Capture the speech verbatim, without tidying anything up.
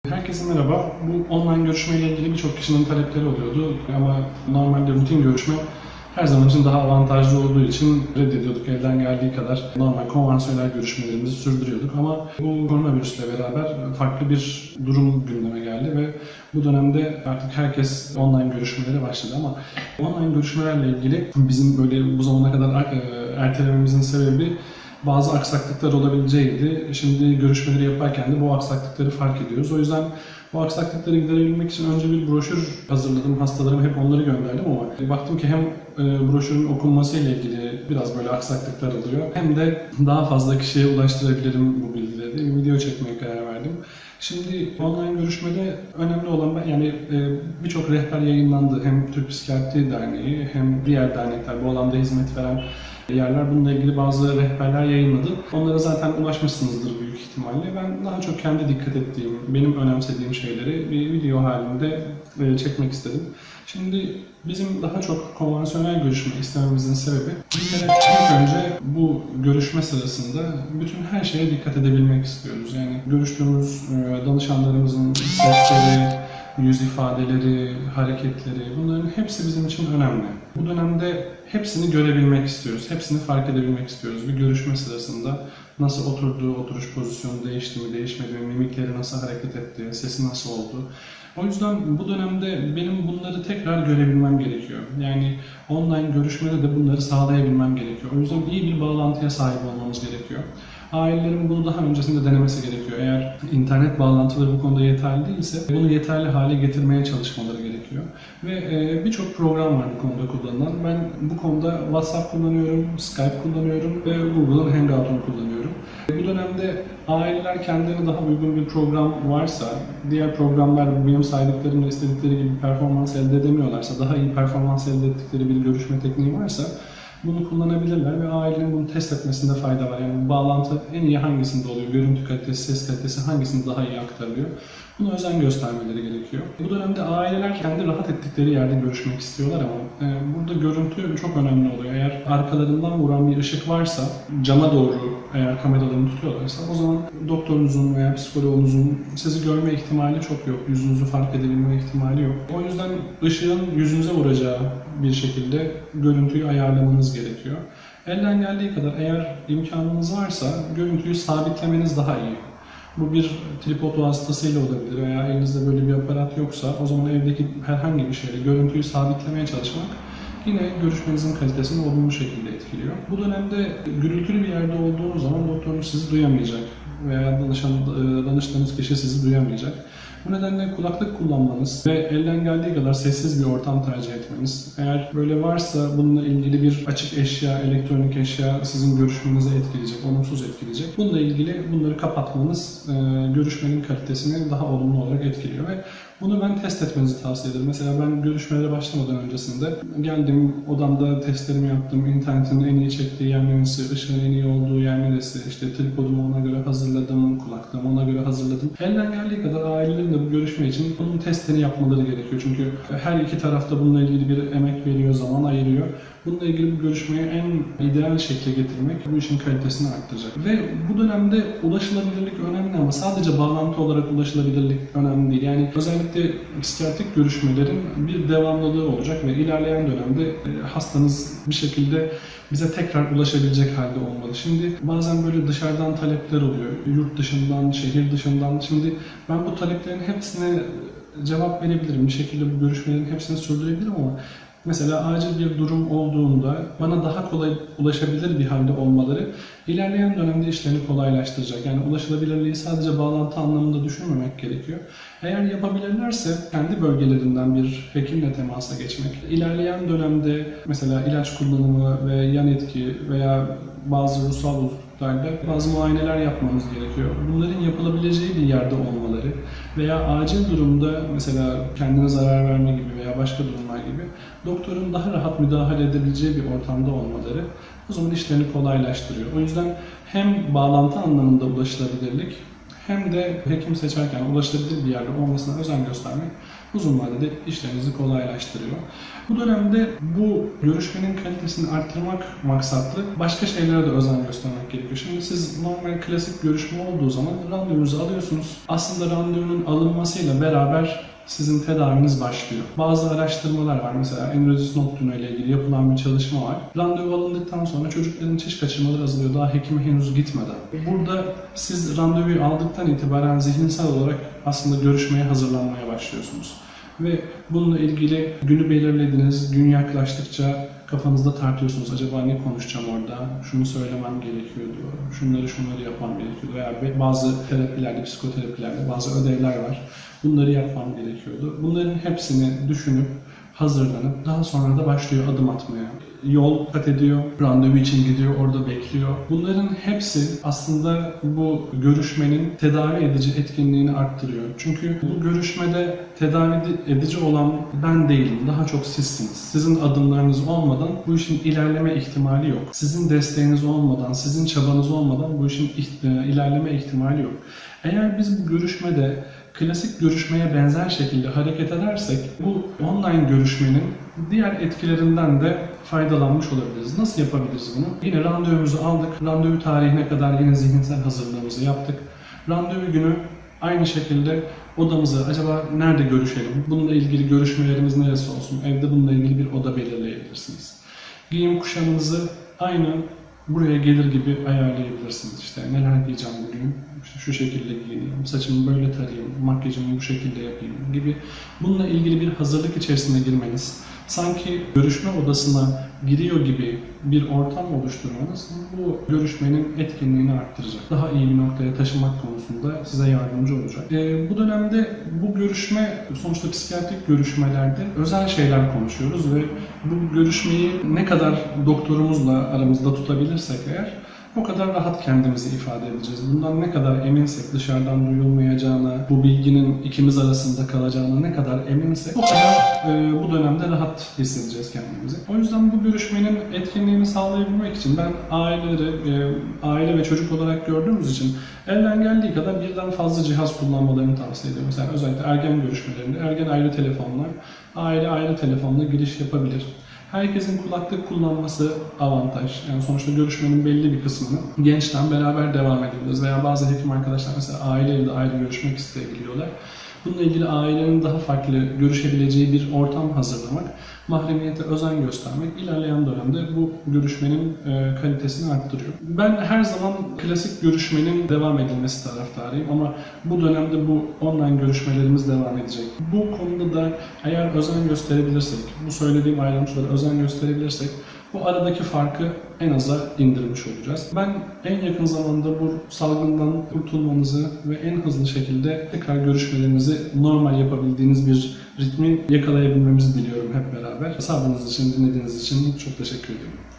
Herkese merhaba. Bu online görüşme ile ilgili birçok kişinin talepleri oluyordu ama normalde rutin görüşme her zaman için daha avantajlı olduğu için reddediyorduk. Elden geldiği kadar normal konvansiyonel görüşmelerimizi sürdürüyorduk ama bu koronavirüsle beraber farklı bir durum gündeme geldi ve bu dönemde artık herkes online görüşmelere başladı ama online görüşmelerle ilgili bizim böyle bu zamana kadar ertelememizin sebebi bazı aksaklıklar olabileceğiydi. Şimdi görüşmeleri yaparken de bu aksaklıkları fark ediyoruz. O yüzden bu aksaklıkları giderebilmek için önce bir broşür hazırladım. Hastalarıma hep onları gönderdim ama baktım ki hem broşürün okunması ile ilgili biraz böyle aksaklıklar oluyor. Hem de daha fazla kişiye ulaştırabilirim bu bilgileri. Bir video çekmeye karar verdim. Şimdi online görüşmede önemli olan yani birçok rehber yayınlandı. Hem Türk Psikiyatri Derneği hem diğer dernekler, bu alanda hizmet veren yerler bununla ilgili bazı rehberler yayınladı. Onlara zaten ulaşmışsınızdır büyük ihtimalle. Ben daha çok kendi dikkat ettiğim, benim önemsediğim şeyleri bir video halinde çekmek istedim. Şimdi bizim daha çok konvansiyonel görüşme istememizin sebebi bir kere ilk önce bu görüşme sırasında bütün her şeye dikkat edebilmek istiyoruz. Yani görüştüğümüz danışanlarımızın sesleri, yüz ifadeleri, hareketleri, bunların hepsi bizim için önemli. Bu dönemde hepsini görebilmek istiyoruz, hepsini fark edebilmek istiyoruz. Bir görüşme sırasında nasıl oturduğu, oturuş pozisyonu değişti mi, değişmedi mi, mimikleri nasıl hareket etti, sesi nasıl oldu. O yüzden bu dönemde benim bunları tekrar görebilmem gerekiyor. Yani online görüşmede de bunları sağlayabilmem gerekiyor. O yüzden iyi bir bağlantıya sahip olmamız gerekiyor. Ailelerin bunu daha öncesinde denemesi gerekiyor. Eğer internet bağlantıları bu konuda yeterli değilse bunu yeterli hale getirmeye çalışmaları gerekiyor. Ve birçok program var bu konuda kullanılan. Ben bu konuda WhatsApp kullanıyorum, Skype kullanıyorum ve Google'ın Hangout'unu kullanıyorum. Bu dönemde aileler kendilerine daha uygun bir program varsa, diğer programlar benim saydıklarımla istedikleri gibi performans elde edemiyorlarsa, daha iyi performans elde ettikleri bir görüşme tekniği varsa bunu kullanabilirler ve ailenin bunu test etmesinde fayda var. Yani bu bağlantı en iyi hangisinde oluyor, görüntü kalitesi, ses kalitesi hangisinde daha iyi aktarılıyor. Buna özen göstermeleri gerekiyor. Bu dönemde aileler kendi rahat ettikleri yerde görüşmek istiyorlar ama e, burada görüntü çok önemli oluyor. Eğer arkalarından vuran bir ışık varsa, cama doğru eğer kameralarını tutuyorlarsa o zaman doktorunuzun veya psikoloğunuzun sizi görme ihtimali çok yok. Yüzünüzü fark edebilme ihtimali yok. O yüzden ışığın yüzünüze vuracağı bir şekilde görüntüyü ayarlamanız gerekiyor. Elden geldiği kadar eğer imkanınız varsa görüntüyü sabitlemeniz daha iyi. Bu bir tripod vasıtasıyla olabilir veya elinizde böyle bir aparat yoksa o zaman evdeki herhangi bir şeyle görüntüyü sabitlemeye çalışmak yine görüşmenizin kalitesini olumlu şekilde etkiliyor. Bu dönemde gürültülü bir yerde olduğunuz zaman doktorunuz sizi duyamayacak veya danışan, danıştığınız kişi sizi duyamayacak. Bu nedenle kulaklık kullanmanız ve elden geldiği kadar sessiz bir ortam tercih etmeniz, eğer böyle varsa bununla ilgili bir açık eşya, elektronik eşya sizin görüşmenizi etkileyecek, olumsuz etkileyecek. Bununla ilgili bunları kapatmanız görüşmenin kalitesini daha olumlu olarak etkiliyor ve bunu ben test etmenizi tavsiye ederim. Mesela ben görüşmelere başlamadan öncesinde geldim, odamda testlerimi yaptım, internetin en iyi çektiği yer neresi, ışığın en iyi olduğu yer neresi, işte tripodumu ona göre hazırladım, kulaklığımı ona göre hazırladım. Elden geldiği kadar ailelerin de bu görüşme için bunun testini yapmaları gerekiyor. Çünkü her iki tarafta bununla ilgili bir emek veriyor, zaman ayırıyor. Bununla ilgili bu görüşmeyi en ideal şekle getirmek bu işin kalitesini arttıracak. Ve bu dönemde ulaşılabilirlik önemli ama sadece bağlantı olarak ulaşılabilirlik önemli değil. Yani özellikle psikiyatrik görüşmelerin bir devamlılığı olacak ve ilerleyen dönemde hastanız bir şekilde bize tekrar ulaşabilecek halde olmalı. Şimdi bazen böyle dışarıdan talepler oluyor. Yurt dışından, şehir dışından. Şimdi ben bu taleplerin hepsine cevap verebilirim. Bir şekilde bu görüşmelerin hepsini sürdürebilirim ama mesela acil bir durum olduğunda bana daha kolay ulaşabilir bir halde olmaları ilerleyen dönemde işlerini kolaylaştıracak. Yani ulaşılabilirliği sadece bağlantı anlamında düşünmemek gerekiyor. Eğer yapabilirlerse kendi bölgelerinden bir hekimle temasa geçmek, ilerleyen dönemde mesela ilaç kullanımı ve yan etki veya bazı ruhsal bozukluklarda bazı muayeneler yapmamız gerekiyor. Bunların yapılabileceği bir yerde olmaları veya acil durumda mesela kendine zarar verme gibi veya başka durumlar gibi doktorun daha rahat müdahale edebileceği bir ortamda olmaları o zaman işlerini kolaylaştırıyor. O yüzden hem bağlantı anlamında ulaşılabilirlik hem de hekim seçerken ulaşılabilir bir yerde olmasına özen göstermek uzun vadede işlerinizi kolaylaştırıyor. Bu dönemde bu görüşmenin kalitesini arttırmak maksatlı başka şeylere de özen göstermek gerekiyor. Şimdi siz normal klasik görüşme olduğu zaman randevunuzu alıyorsunuz. Aslında randevunun alınmasıyla beraber sizin tedaviniz başlıyor. Bazı araştırmalar var. Mesela endometrioz nokta ile ilgili yapılan bir çalışma var. Randevu alındıktan sonra çocukların çiş kaçırmaları azalıyor. Daha hekime henüz gitmeden. Burada siz randevuyu aldıktan itibaren zihinsel olarak aslında görüşmeye hazırlanmaya başlıyorsunuz. Ve bununla ilgili günü belirlediniz, gün yaklaştıkça kafanızda tartıyorsunuz. Acaba ne konuşacağım orada? Şunu söylemem gerekiyordu, şunları şunları yapmam gerekiyordu. Veya bazı terapilerde, psikoterapilerde bazı ödevler var. Bunları yapmam gerekiyordu. Bunların hepsini düşünüp, hazırlanıp daha sonra da başlıyor adım atmaya. Yol kat ediyor, randevu için gidiyor, orada bekliyor. Bunların hepsi aslında bu görüşmenin tedavi edici etkinliğini arttırıyor. Çünkü bu görüşmede tedavi edici olan ben değilim, daha çok sizsiniz. Sizin adımlarınız olmadan bu işin ilerleme ihtimali yok. Sizin desteğiniz olmadan, sizin çabanız olmadan bu işin ilerleme ihtimali yok. Eğer biz bu görüşmede klasik görüşmeye benzer şekilde hareket edersek bu online görüşmenin diğer etkilerinden de faydalanmış olabiliriz. Nasıl yapabiliriz bunu? Yine randevumuzu aldık. Randevu tarihine kadar yine zihinsel hazırlığımızı yaptık. Randevu günü aynı şekilde odamızı acaba nerede görüşelim? Bununla ilgili görüşmelerimiz neresi olsun? Evde bununla ilgili bir oda belirleyebilirsiniz. Giyim kuşamınızı aynı buraya gelir gibi ayarlayabilirsiniz. İşte neler giyeceğim bugün, işte şu şekilde giyineyim, saçımı böyle tarayayım, makyajımı bu şekilde yapayım gibi. Bununla ilgili bir hazırlık içerisine girmeniz, sanki görüşme odasına giriyor gibi bir ortam oluşturmanız bu görüşmenin etkinliğini arttıracak. Daha iyi bir noktaya taşımak konusunda size yardımcı olacak. E, bu dönemde bu görüşme, sonuçta psikiyatrik görüşmelerde özel şeyler konuşuyoruz ve bu görüşmeyi ne kadar doktorumuzla aramızda tutabilirsek eğer o kadar rahat kendimizi ifade edeceğiz. Bundan ne kadar eminsek, dışarıdan duyulmayacağına, bu bilginin ikimiz arasında kalacağına ne kadar eminsek o kadar e, bu dönemde rahat hissedeceğiz kendimizi. O yüzden bu görüşmenin etkinliğini sağlayabilmek için ben aileleri, e, aile ve çocuk olarak gördüğümüz için elden geldiği kadar birden fazla cihaz kullanmalarını tavsiye ediyorum. Mesela özellikle ergen görüşmelerinde ergen ayrı telefonlar, aile ayrı telefonla giriş yapabilir. Herkesin kulaklık kullanması avantaj. Yani sonuçta görüşmenin belli bir kısmını gençten beraber devam edebiliriz. Veya bazı hekim arkadaşlar mesela aileyle de ayrı görüşmek isteyebiliyorlar. Bununla ilgili ailenin daha farklı görüşebileceği bir ortam hazırlamak, mahremiyete özen göstermek ilerleyen dönemde bu görüşmenin e, kalitesini arttırıyor. Ben her zaman klasik görüşmenin devam edilmesi taraftarıyım ama bu dönemde bu online görüşmelerimiz devam edecek. Bu konuda da eğer özen gösterebilirsek, bu söylediğim ayrıntılara özen gösterebilirsek bu aradaki farkı en aza indirmiş olacağız. Ben en yakın zamanda bu salgından kurtulmanızı ve en hızlı şekilde tekrar görüşmelerinizi normal yapabildiğiniz bir ritmi yakalayabilmemizi diliyorum hep beraber. Sabrınız için, dinlediğiniz için çok teşekkür ediyorum.